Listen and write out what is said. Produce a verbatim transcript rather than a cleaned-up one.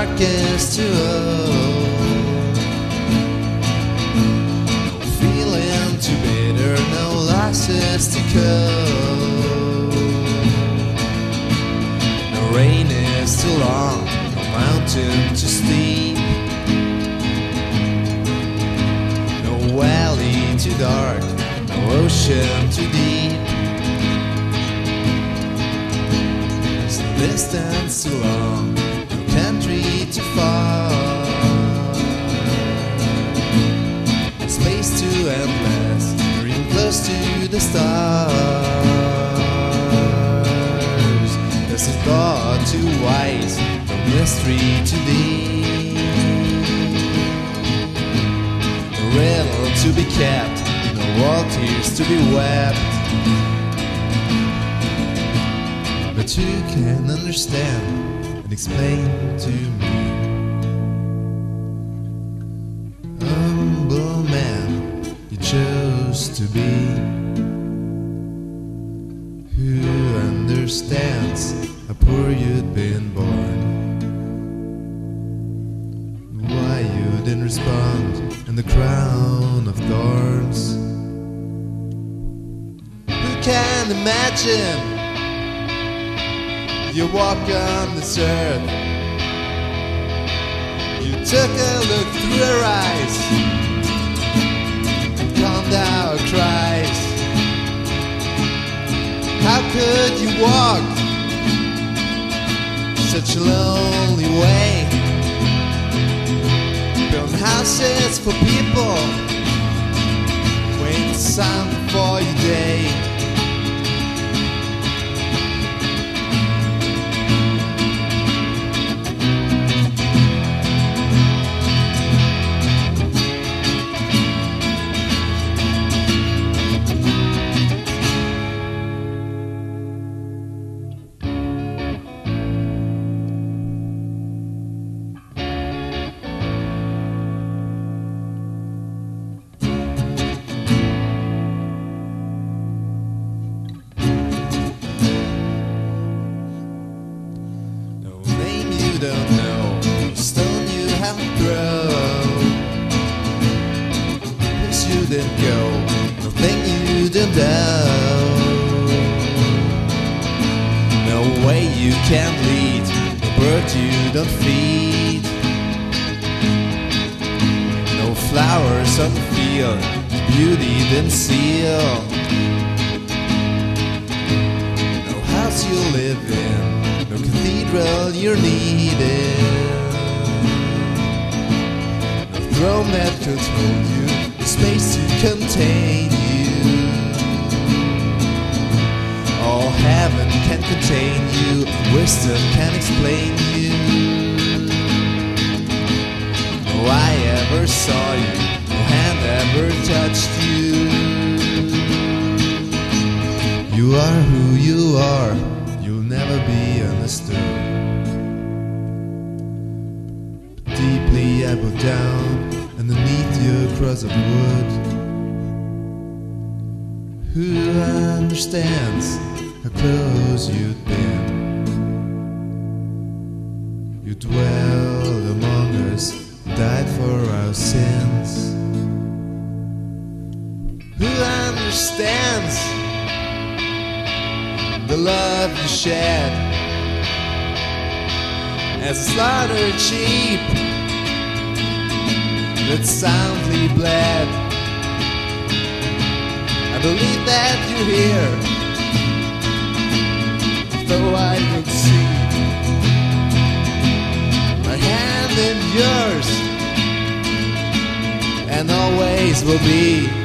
darkest to old. No feeling too bitter, no losses to cope. No rain is too long, no mountain too steep, no valley too dark, no ocean too deep. Distance too long, no country too far, space too endless, dream close to the stars. There's a thought too wise, no mystery too deep, no riddle to be kept, no all tears to be wept. But who can understand and explain to me? Humble man you chose to be. Who understands how poor you'd been born? Why you didn't respond in the crown of thorns? Who can imagine you walk on this earth? You took a look through her eyes and calmed our cries. How could you walk such a lonely way? Build houses for people, wait the sun for your day. Don't know, no stone you haven't thrown, place you didn't go, no thing you didn't know, no way you can't lead, no bird you don't feed, no flowers on the field, beauty didn't seal, no house you live in, no cathedral you're needed, no throne that could hold you, no space to contain you. All heaven can contain you, wisdom can explain you. No eye ever saw you, no hand ever touched you. You are who you are, you'll never be understood. But deeply I bow down underneath your cross of wood. Who understands how close you've been? You dwelled among us, died for our sins. Who understands the love you shed as a slaughtered sheep that soundly bled? I believe that you're here, though I don't see. My hand in yours, and always will be.